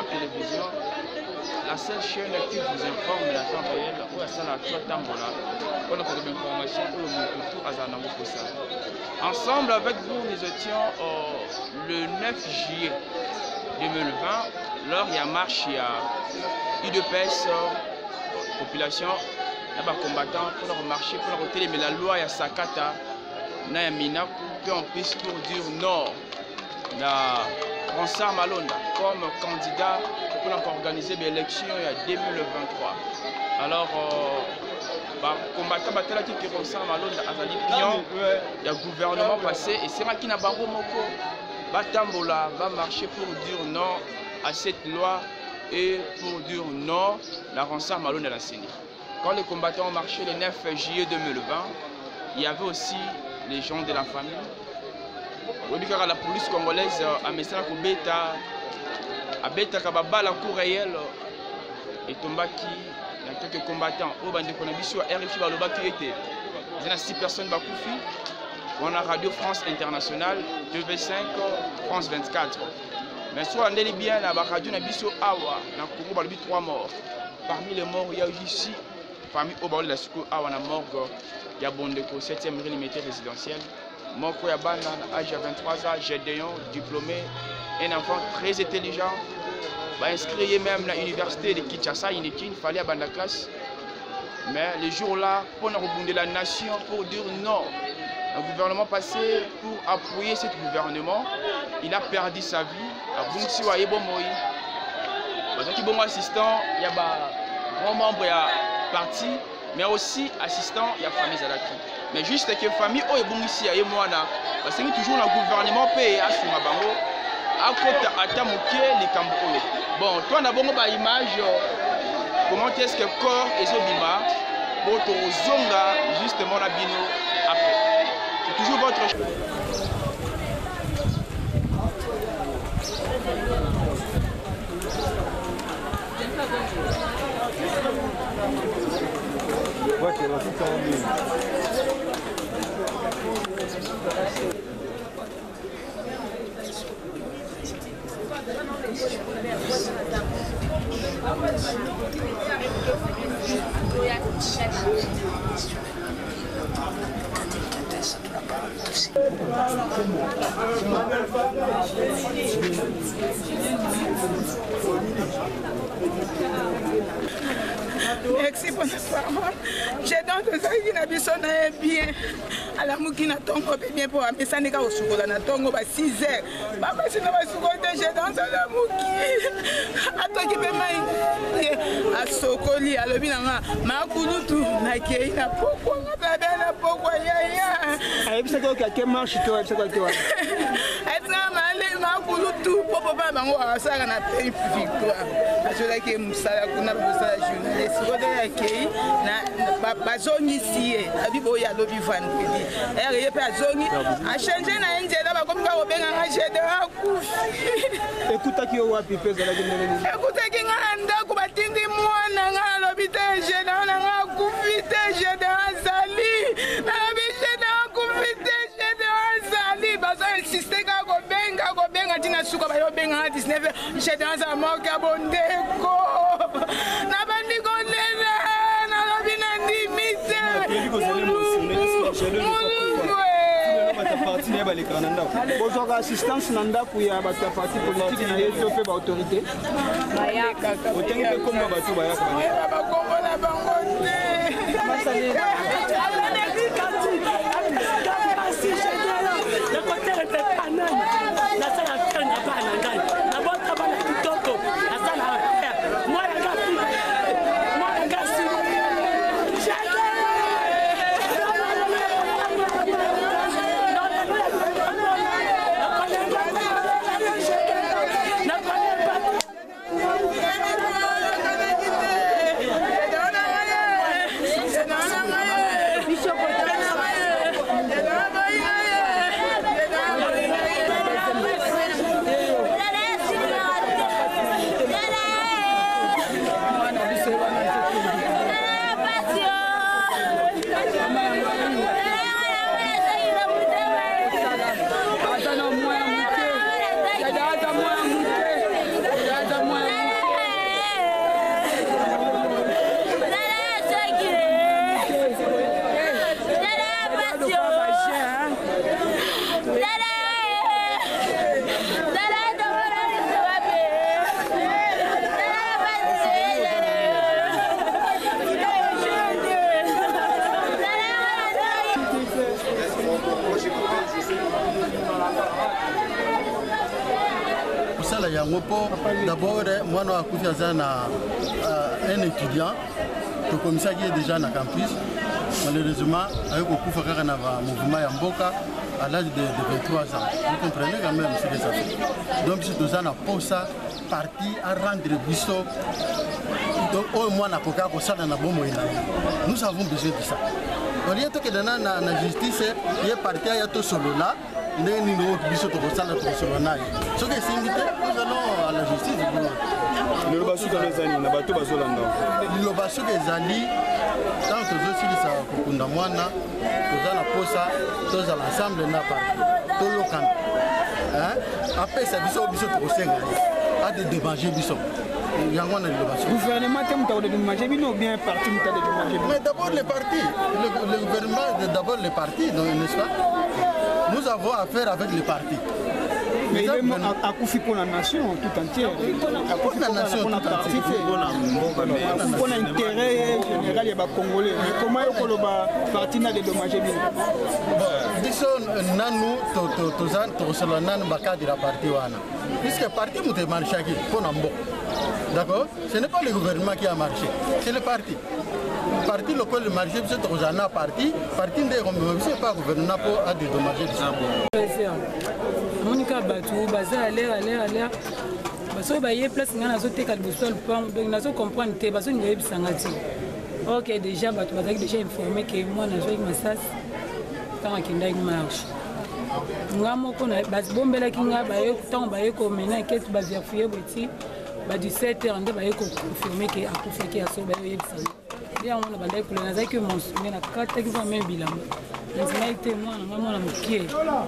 télévision, la seule chaîne qui vous informe de la temps réel, où est-ce la Tambola, on a des informations où le Moutoutou a Zanango pour ça. Ensemble avec vous, nous étions le 9 juillet 2020, lors il y a marche, il y a UDPS, population, il y a des combattants pour leur marcher, pour leur retirer, mais la loi il y a Sakata, il y a Minaku, puis on puisse pour dire non. Ronsard Malonda comme candidat pour organiser l'élection en 2023. Alors, combattant qui Ronsard Malonda a dit pion, il y a gouvernement passé et c'est moi qui n'a pas moko Batambola va marcher pour dire non à cette loi et pour dire non à Ronsard Malonda la CENI. Quand les combattants ont marché le 9 juillet 2020, il y avait aussi les gens de la famille. La police congolaise a mis ça à bêta kababala cour réel et tombaki il y a quelques combattants au bande qu'on a vu sur RFI balobaki était il y a 6 personnes bakoufi on a Radio France Internationale TV5 France 24 mais soit on est bien la radio na biso awa na Congo balobi 3 morts parmi les morts il y a ici parmi au bord de la Suko awa na morgue il y a Bondeko 7e rélimité résidentielle. Moko Yabana, âge de 23 ans, Gédéon, diplômé, un enfant très intelligent, inscrit même à l'université de Kinshasa, il fallait avoir la classe. Mais le jour-là, pour nous rebondir la nation, pour dire non, le gouvernement passé, pour appuyer ce gouvernement, il a perdu sa vie. À Bungsiwa Yebomoyi, parce qu'il y a bon assistant, il y a bon membre parti, mais aussi assistant, il y a famille Zalaki. Mais juste que famille oh bon ici et moi là parce que toujours le gouvernement paye à sur bango à côté ata moké les cambo. Bon toi na bongo ba image comment est-ce que corps et zobima pour to zonga justement la bino après. C'est toujours votre choix. Ouais, c'est la toute en ligne. Merci pour notre parole. J'ai donc besoin d'une ambition bien. À la moukina tongo bien pour amener ça n'est qu'au soukola na tongo 6 heures. Papa c'est dans soukola j'ai dans la mouki. À toi qui peut m'aider. À sokoli à le binanga. Ma kulutu na kei na poko na poko ya. Aïe ça quoi qui marche toi ça quoi toi. Est-ce que ma kulutu popo ba bango asaka na pays victoire. Ajola que musala kuna musala journaliste. Sokola kei na bazongi ici. Abibo ya lobi vendredi. Elle peut a changé na nzela ba comme ka obenga nga jede akufi. Écoute qui au wapi pesa la gimene. Écoute qui nga ndako batindi mwana nga lobite jede na nga akufi te jede azali. Na bite na akufi te jede azali. Bazo insister ka go benga tina suka ba yo benga 19 jede azali moka bondeko. Na bandi ko lela na lobina ndimite. Bonjour, assistance Nanda pour y avoir ta partie politique et fait autorité. ça y a d'abord moi on a un étudiant le commissaire qui est déjà dans le campus malheureusement avec beaucoup de mouvement Yamboka à l'âge de 23 ans. Vous comprenez quand même ce que ça fait. Donc c'est tout ça n'a pas ça parti à rendre biso donc au moins na koka ko ça na bomo ina. Nous avons besoin de ça. On y est que dans la justice il est parti à tout solo là. Nous allons ce que c'est invité, nous allons à la justice. Le Lobasou dans les années, le bateau Bazolanda. Le Lobasou des années, tant que je suis à Kundamwana, nous allons poser tous à l'ensemble n'a pas tout le camp. Après ça, bisou bisou pour Sénégal, à de démanger bisou. Le gouvernement a dédommagé, mais non bien parti mais d'abord les partis, le gouvernement d'abord les partis, n'est-ce pas? Nous avons affaire avec les partis. Mais il est à Koufi pour la nation tout entière. Pour la nation tout entière. Pour l'intérêt général des Congolais. Comment est-ce que le parti n'a dédommagé? Puisque le parti a marché pour Nambo. D'accord? Ce n'est pas le gouvernement qui a marché, c'est le parti. Le parti local le marché, c'est un parti. Parti n'est pas le gouvernement pour dédommager. Monica Batou, Baza, aller. Parce que y a place dans la zone de Calboussol, donc nous comprendre que parce que nous avons sangati. Ok, déjà Batou va déjà informé que moi na joué massage quand on kinda marche. Ngamo ko na bas bombela kinga ba yo tant ba yo ko mena qu'est-ce ba vérifier boti ba 17h ande ba yo ko confirmer que akufa ki aso ba yo yebisa. Bien on a bandé pour les que mon souvenir na 4 qui vont même bilan. Nzima ite moi ngamo na mukie.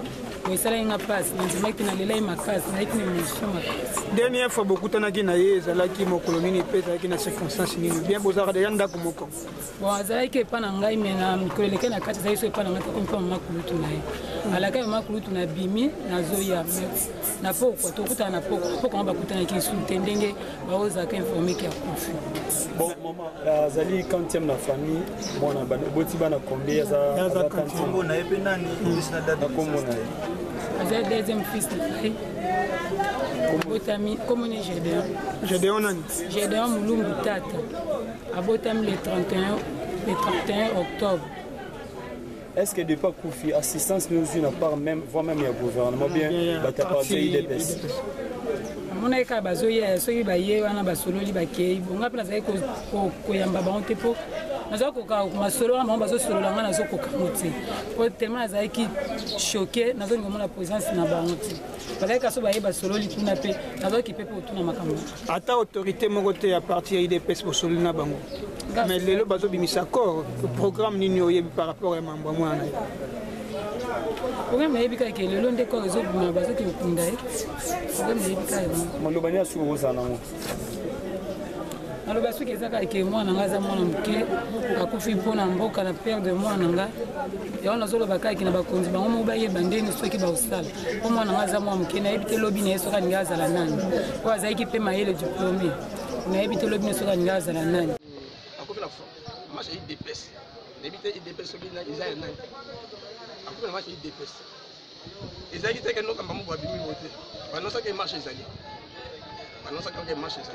Dernière fois, beaucoup de gens qui ont été en colonie, qui ont été dans circonstances bien beaux arts de Yanda Kumoko. Bon, ça que pas n'angai mais na collègue na kati ça c'est pas n'angai comme pas makulutu na ye. Alaka makulutu na bimi na zoya na poko to kuta na poko on va kutana ki sous tendenge ba oza ka informer ki a confu. Bon maman Zali quantième la famille bon na boti bana combien ça quantième na epé nani na date comme on a le deuxième fils de Faye. Comme on est Gédéon Moulumbu Tata. Abotami le 31 octobre. Est-ce que depuis Koufi, assistance nous n'a pas même, voire même le gouvernement bien, IDPS? Mon aïka bazoya, soyi baye, wana basololi bakei. Bon, après ça, ko yamba ba ontepo. Nazo koka masolo na bazo solo langa nazo koka moti. Po tellement za ki choqué, nazo ngomona la présence na ba onti. Parce que so baye basololi kuna pe, nazo ki pe po tuna makambo. Ata autorité mokote à partir IDPS pour solo na bango. Mais lelo bazo bimisa corps, le programme nini oyebi par rapport à mambo mwana. Programme yebika ke lelo ndeko zo bima bazo ki kunda e. Programme yebika yo. Malobanya su oza nango. Alors, parce que ça que moi, on a un akufi pour na mboka na père de moi nanga. Et on a solo baka qui na bakonzi bango mobaye bandeni soki ba osala. Pour moi nanga za moi mukena ebite lobby na soka ngaza la nani. Kwa za ki pe maele diplômé. Na ebite lobby na soka ngaza la nani. Akufi na match IDPS. Ebite IDPS soki na Isaïe nani. Akufi na match IDPS. Isaïe qui teke no kamba mo ba bimi voter. Ba no sa ke match Isaïe. Ba no sa ke match Isaïe.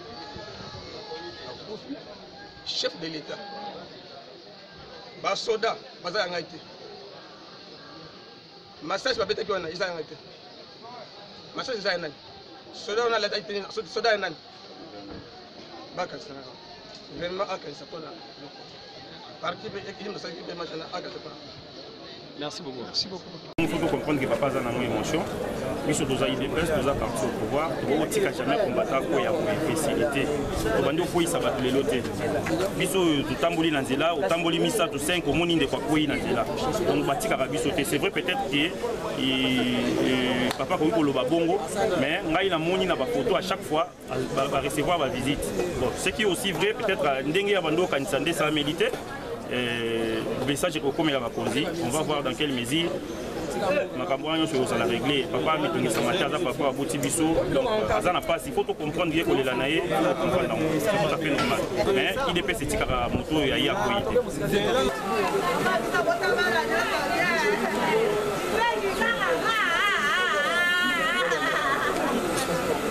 Chef de l'État, Basoda, Baza Yangaïté, Massage Babeta qui on a, Isa Yangaïté, Massage Isa Yangaïté, Soda on a l'État, Soda Yangaïté, Baka Sana, vraiment Aka Sapona, parti équilibre de sa vie de Machana, Aka Sapona. Merci beaucoup. Merci beaucoup. Il faut comprendre que papa a une émotion. Mais sur nos IDPS, nous avons parti au pouvoir. Nous avons jamais combattu pour la facilité. Nous avons fait ça les lotés. Nous avons tamboli nanzela, nous avons mis ça tout 5 au monde de quoi nanzela. Donc nous avons c'est vrai peut-être que papa a eu le babongo, mais nous avons mis la photo à chaque fois à recevoir la visite. Bon, ce qui est aussi vrai, peut-être à Ndenge Abando quand il s'en militaire. Le message est comme il a raconté. On va voir dans quelle mesure on a réglé. Papa a mis sa matière par rapport à Boutibiso. Donc, ça n'a pas. Il faut tout comprendre que les lanaïs, c'est tout à fait normal. Mais il est petit à moto et il y a quoi.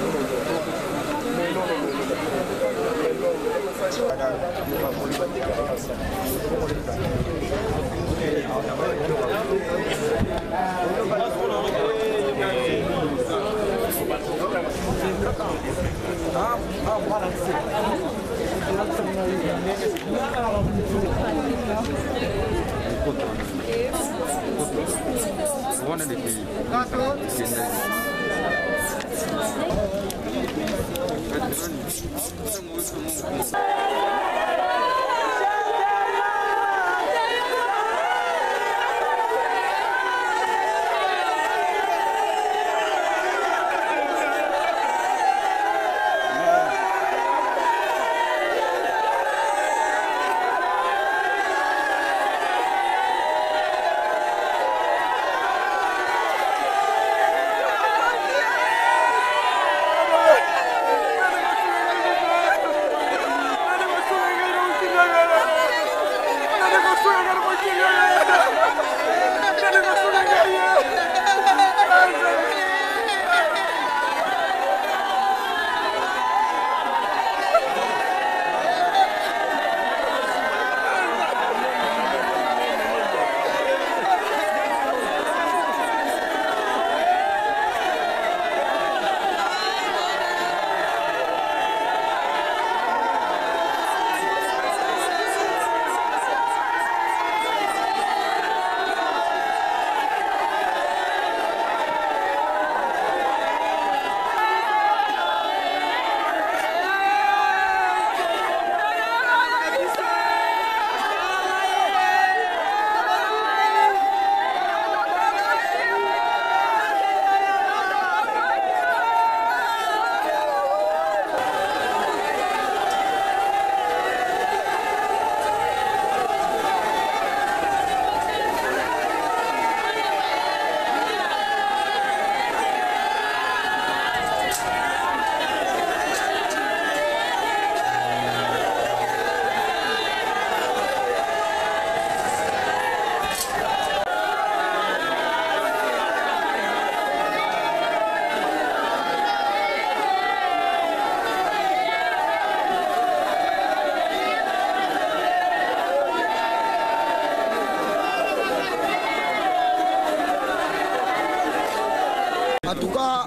En tout cas,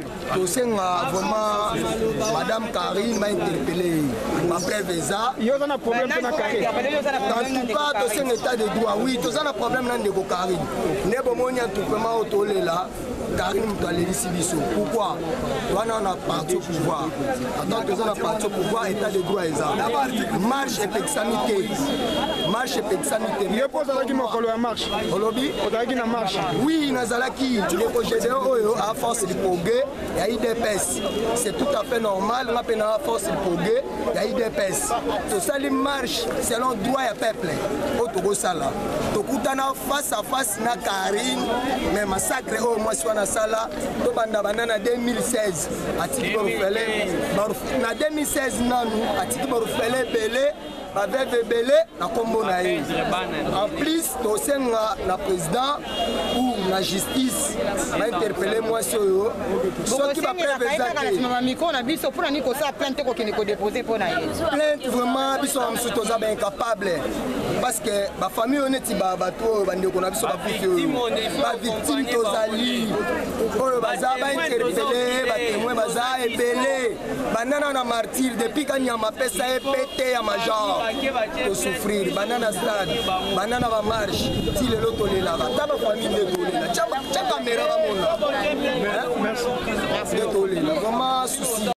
vraiment, Madame Karine m'a interpellé. Après Vesa, il y a un problème pour Karine. En tout cas, c'est un état de droit. Oui, il y a un problème pour Karine. Il y a un problème là. Karine Moutaleli-Sibiso. Pourquoi? On a parti au pouvoir. Attends, on a parti au pouvoir, état de droit. Marche et pexamité. Marche et pexamité. Il y a un marche. Marche. Oui, Nazalaki, le projet de OEO à force de progrès, il y a eu des pèses. C'est tout à fait normal, on a à force de progrès, il y a eu des pèses. Tout ça, les marches, selon le droit et peuple. Au Togo Sala. Tout face à face, na Karine, mais massacre au mois sur la sala, tout banana 2016. À titre na 2016, à titre belé. En plus, le président ou la justice m'a interpellé moi sur eux. Ce qui va prévenir plainte vraiment, ils sont incapables. Parce que la famille honnête, victime tozali, banana martyr depuis quand il y a ma pesa pété à ma jambe. Pour souffrir, banana stade, banana va marche, si le lot est là, ta famille de Tolé, ta caméra va mon merci de Tolé, vraiment souci.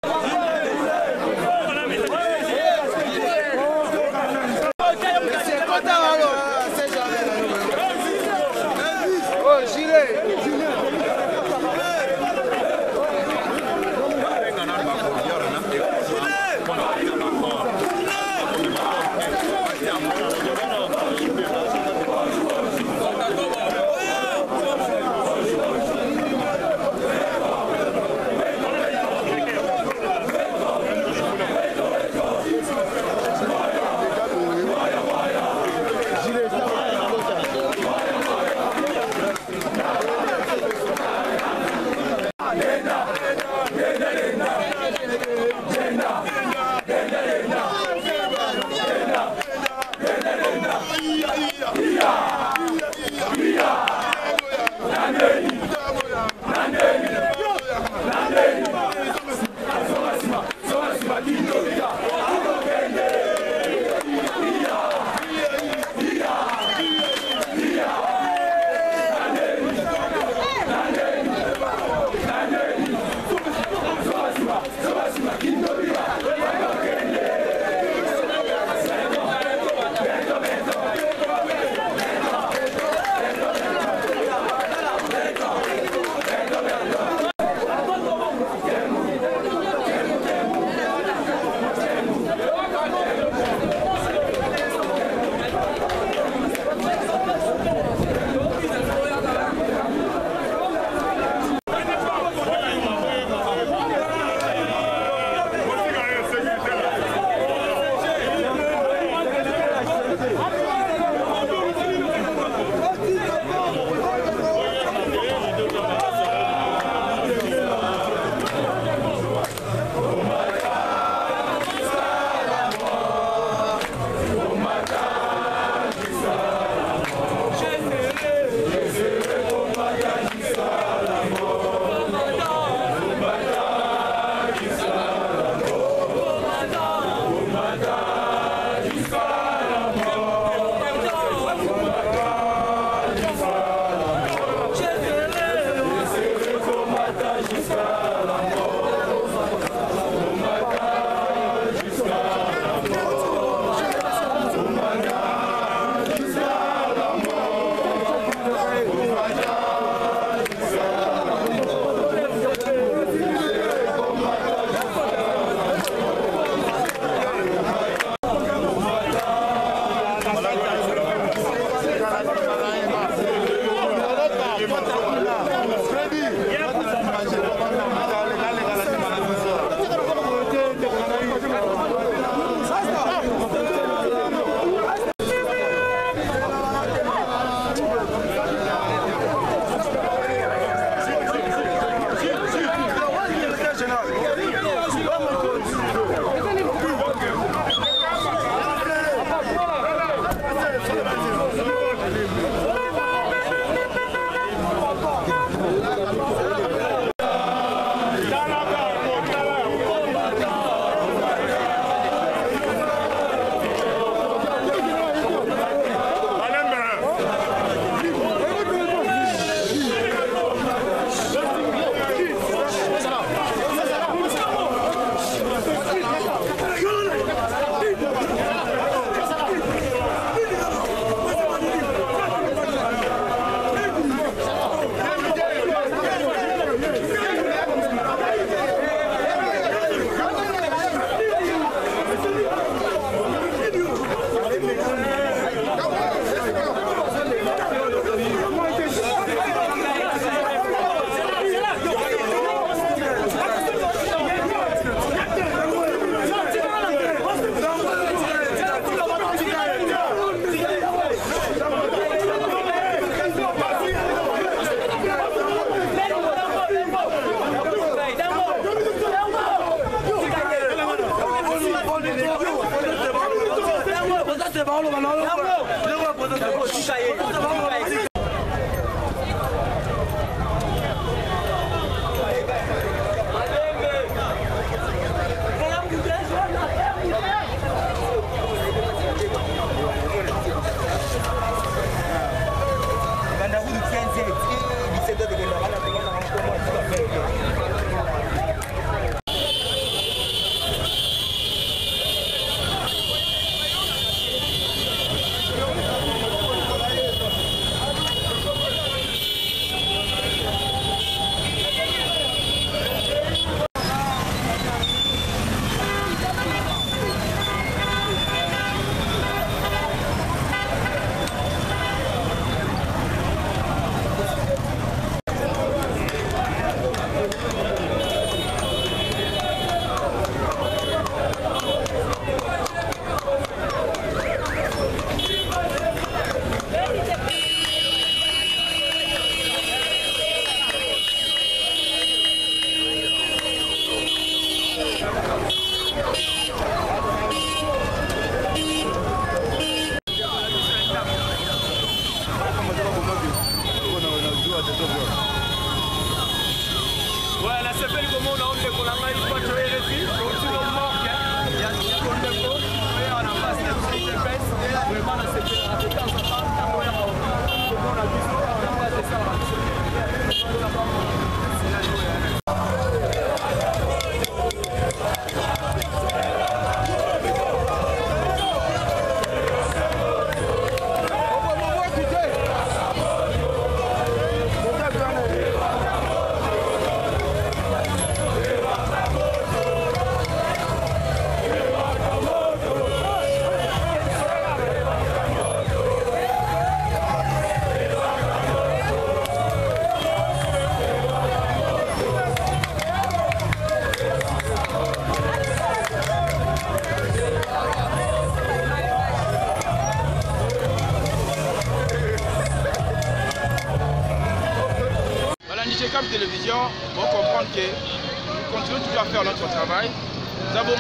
Comme télévision, pour comprendre que nous continuons toujours à faire notre travail. Nous avons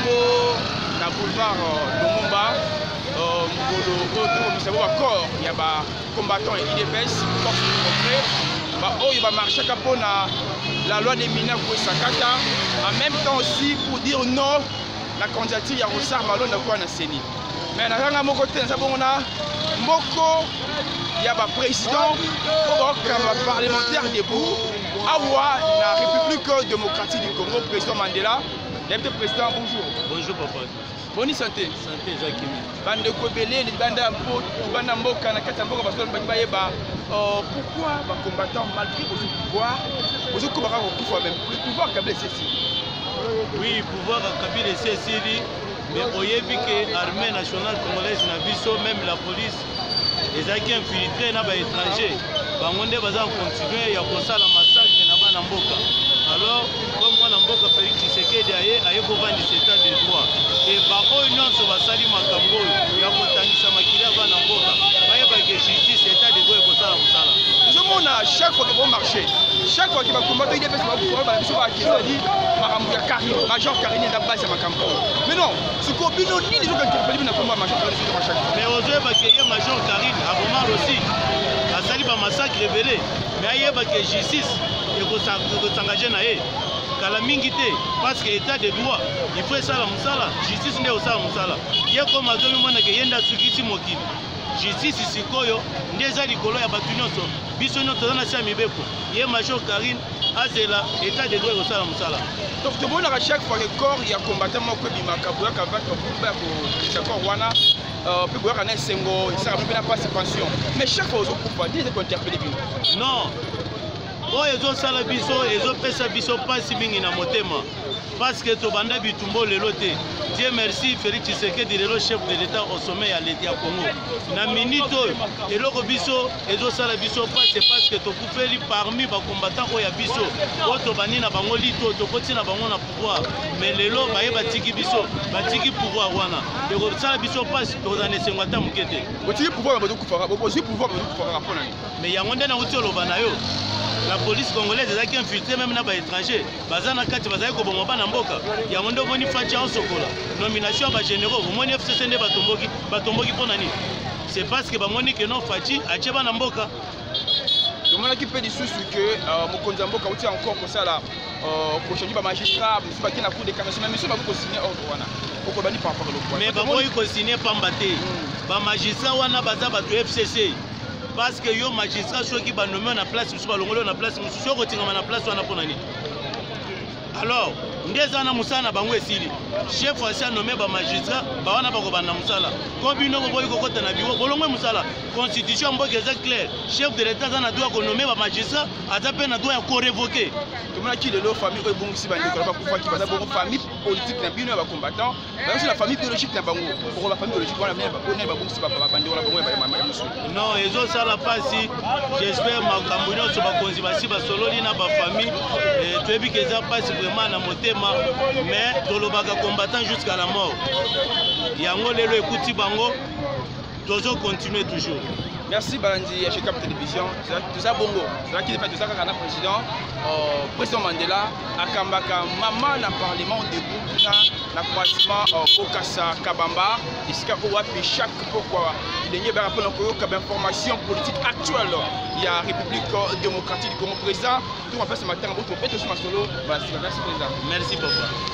le boulevard Lumumba, nous avons encore, il y a des combattants et IDPS, force de progrès. Il va marcher pour la loi des mineurs pour Sakata. En même temps aussi pour dire non à la candidature de Rossard Malon de quoi Séni. Mais nous avons côté, nous avons Moko, il y a un président, un parlementaire debout. Awa, la République démocratique du Congo, président Mandela, le président, bonjour. Bonjour papa. Bonne santé. Santé Jacques. Bande Kobélé, les bandes Mboka, pourquoi les combattants, malgré vos pouvoirs, vous avez même le pouvoir Kabila Cécile? Oui, pouvoir Kabila Cécile, mais vous voyez que l'armée nationale congolaise n'a vu même la police, les acquis infiltrés dans les étrangers. Bangonde baza continuer ya kosala massacre na bana mboka. Alors comme mwana mboka Félix Tshisekedi aye kovandi état de droit et ba oyo nyonso basali makambo ya kotangisa makili ya bana mboka bayeba que justice état de droit ekosala mosala. Ozomona chaque fois que bon marché, chaque fois que ba combattre il dépêche ba pouvoir ba biso ba kezali makambo ya Karim, major Karim na base ya makambo. Mais non, ce ko bino ni les autres interpellés na combat major Karim sur chaque. Mais ozoeba que ye major Karim a vraiment aussi asali ba massacre rebelle mais ayeba que justice ekosangage na ye kala mingi te parce que état de droit il faut esala musala justice nde osala musala ye koma azomi mona ke yenda sukisi mokili justice sikoyo nde eza likolo ya bato nyonso biso nyonso toza na sia mibeko ye major Karim azela état de droit ekosala musala. Donc tomonaka chaque fois que corps ya combattant moko ebimaka boyaka bato ya kokisa corps wana puis boyaka na esengo esaka mpe na passe pension mais chaque fois ozokufa nde eza kointerpele bino? Non oyo ezosala biso ezopesa biso mpasi mingi na motema parce que tobanda bitumbo lelo te. Dieu merci Félix Tshisekedi lelo chef de l'état au sommet ya Congo na minute oyo eloko biso ezosala biso parce que tokufeli parmi bacombattant oyo ya biso oyo tobandi na bango lito tokoti na bango na pouvoir mais lelo baye batiki biso batiki pouvoir wana ekosala biso mpasi tokozala na esengo ata moke te. Botiki pouvoir bozwi pouvoir mpona nini? Mais yango nde nauti oloba na yo la police congolaise ezalaki infiltré même na baétranger baza na kati bazali koboma bana mboka yango nde omoni faci aosokola nomination ya bagénéraux omoni FCC nde batomboki mpona nini? c'est parce que bamoni que non Fachi atie bana mboka. tomonaki mpe lisusu ke mokonzi ya mboka auti encore kosala kochangi bamagistrat mosusu bakei na cour de cassation mais miso bakoki kosigne ordre wana okobani par rapport eloko mais bakoki kosigne pamba te bamagistrat wana baza bato FCC parce que yo magistrat soki banome na place mosusu balongoli na place mosusu yo kotingama na place wana mpona nini alors nde eza na mosala na bango esili chef asi anome bamagistrat bawana bakobanda na mosala ko bino boboyi kokota na biro bolongwe mosala constitution ya mboka eza clair chef de l'état aza na droit konome bamagistrat aza mpe na droit ya korevoke tomonaki lelo famille oyo ebongisi bandeko na bakufaki baza bongo famille politique na bino ya bacombattant bayosi na famille biologique na bango oko bafamille biologique wana nani babongisi bandeko na bango ya mosusu non ezosala mpasi j'espère makambo nyonso bakonzi basi basololi na bafamille toyebi ke eza mpasi vraiment na motema mais tolobaka combattant jusqu'à la mort yango lelo ekuti bango tozo continuer toujours. Merci Balandi à Chekap Télévision. Tout ça bongo. C'est là qu'il fait tout ça quand président Mandela a kambaka maman na parlement debout na croisement Okasa Kabamba iska owapi chaque pourquoi il n'y a pas rapport à information politique actuelle. Il y a République démocratique du Congo président. Tout on fait ce matin on peut aussi ma solo. Merci président. Merci papa.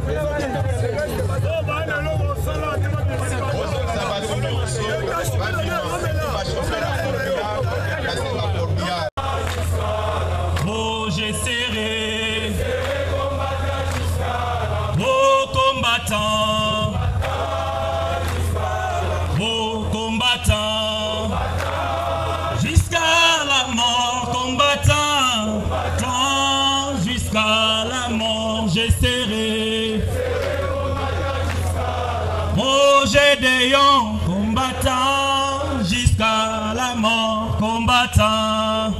Patrick. Soyons combattants jusqu'à la mort, combattants.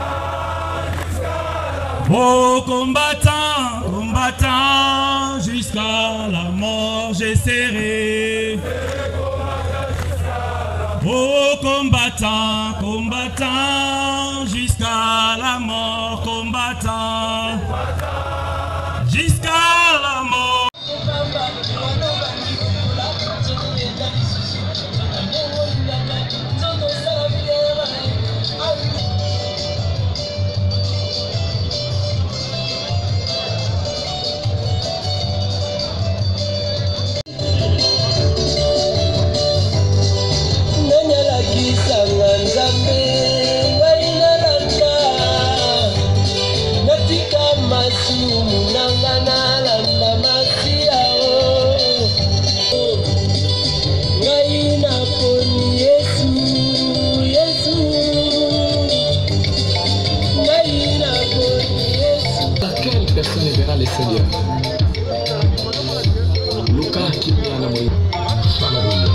Oh combattants, combattants, jusqu'à la mort j'essaierai. Oh combattants, combattants, jusqu'à la mort, combattants. Jusqu'à la mort. Personne verra le Seigneur. Luka kimya na moyo. Hallelujah.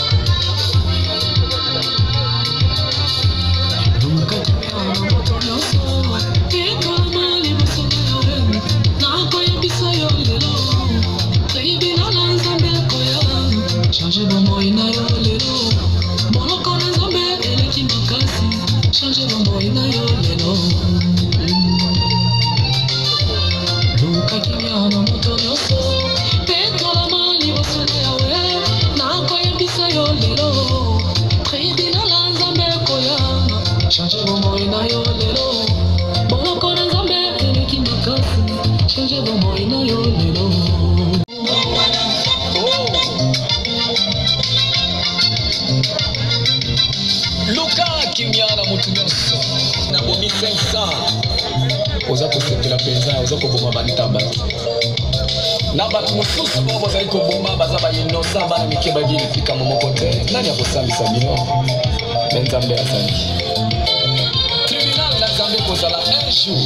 Luka kimya na moyo. Ekama liboso yawe. Na koya bisayo lelo. Baby na lanzambe koya. Change bomo ina yo lelo. Moloko na zambe eleki makasi. Change bomo ina yo lelo. Luka kimya na moto nyonso petola mali bosana yawe na koyebisa yo lelo tribunal nzambe koya change bomoi na yo lelo boloko na nzambe eleki makasi change bomoi na yo lelo. Luka kimya na moto nyonso na bomi 500 oza kosepela mpenza oza koboma bantaba na bato mosusu oyo bozali koboma baza bainosa bana mike babili likambo moko te nani akosambisa bino me nzambe azali tribunal na nzambe kozala un jour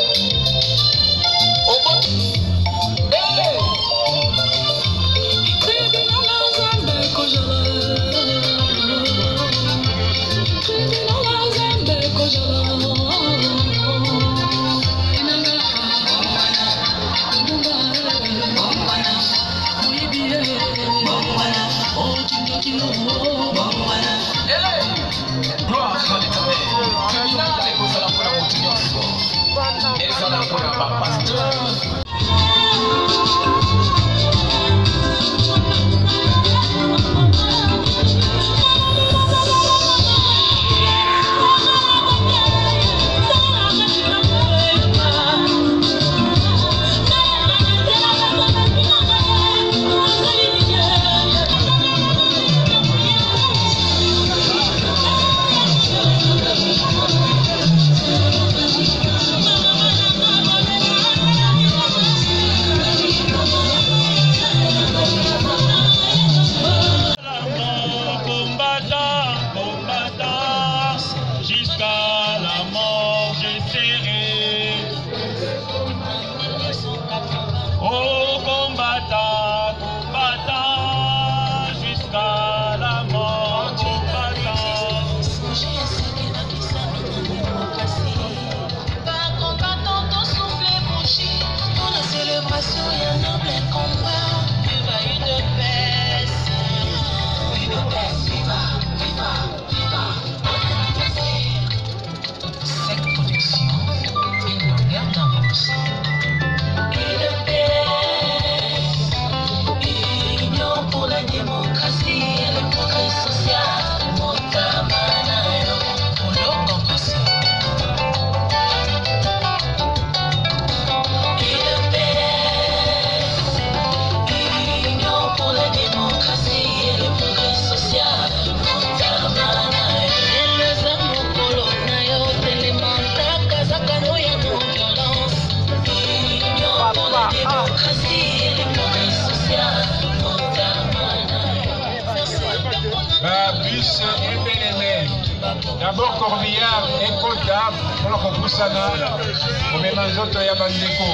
D'abord Corbillard et Kota, pour le Kusana, au même endroit ya Bandeko.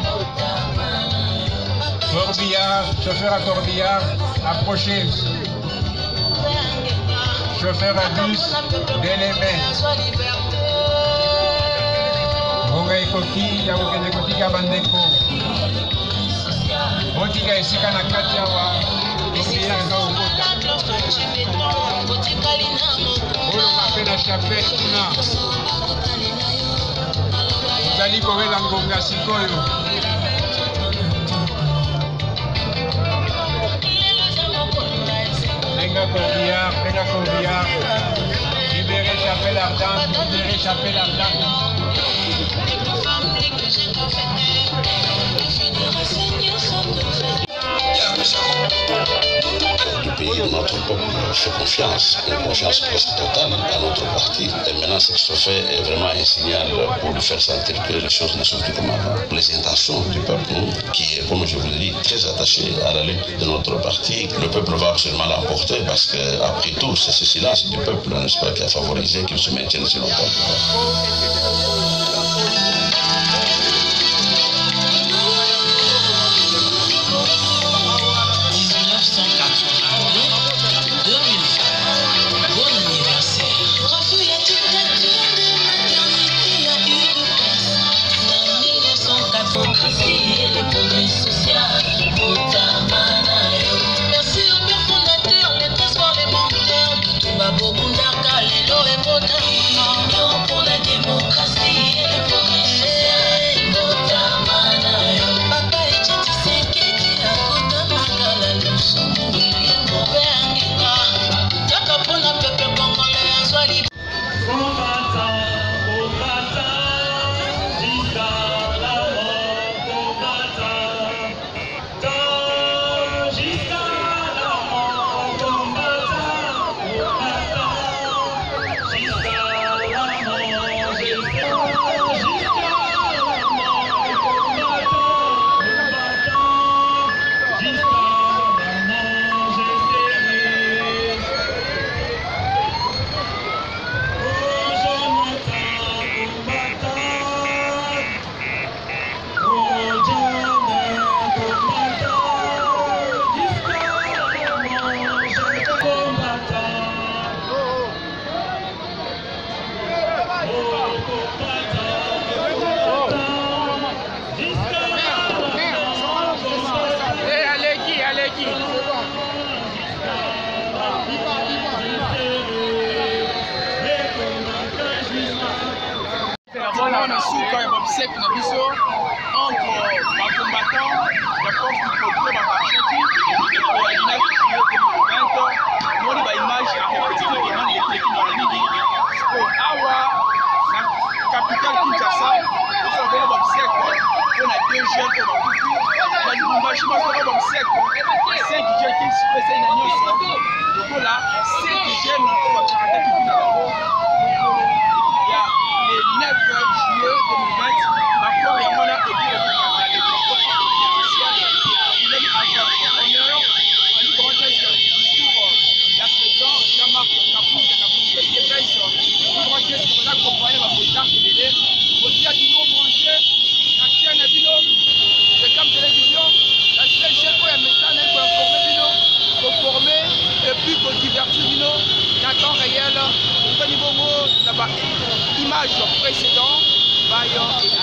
Corbillard, chauffeur à Corbillard, approchez. chauffeur à bus, Délémé. Bonga ekoki, ya kokende kotika bandeko. Botika esika na kati awa, tokia eza okota. Oyo mape na chapelle kuna. Tozali kowela ngonga sikoyo. Benga Corbillard, libérez Chapelle Ardente, libérez Chapelle Ardente. Du pays, notre peuple fait confiance, une confiance presque totale à notre parti. Et maintenant, ce qui se fait est vraiment un signal pour lui faire sentir que les choses ne sont plus comme avant. Les intentions du peuple, qui est, comme je vous l'ai dit, très attaché à la lutte de notre parti, le peuple va absolument l'emporter parce qu'après tout, c'est ce silence du peuple, n'est-ce pas, qui a favorisé qu'il se maintienne si longtemps. Merci au père fondateur, les transports, les monteurs, Babo Bundaka, les lots et Botan, pour la démocratie et le progrès social, Botamana, Papa et Titi Seketi, à Botamaka, la leçon, William Bobenga, Takapona, peuple congolais, soit libre. On a su quand même obsèque na biso entre ma combattant la force du peuple ma parchaki pour la dynamique de 2020 moni ba image à répéter les demandes de l'équipe dans la midi pour awa la capitale Kinshasa nous avons une obsèque on a deux jeunes pour ma coupe la Lubumbashi ma sera obsèque 5 jeunes qui se passent na nyonso donc là 5 jeunes pour la karaté qui vient il y a le 9 juillet 2020, ma corps et mon acte de image précédente, Bayon et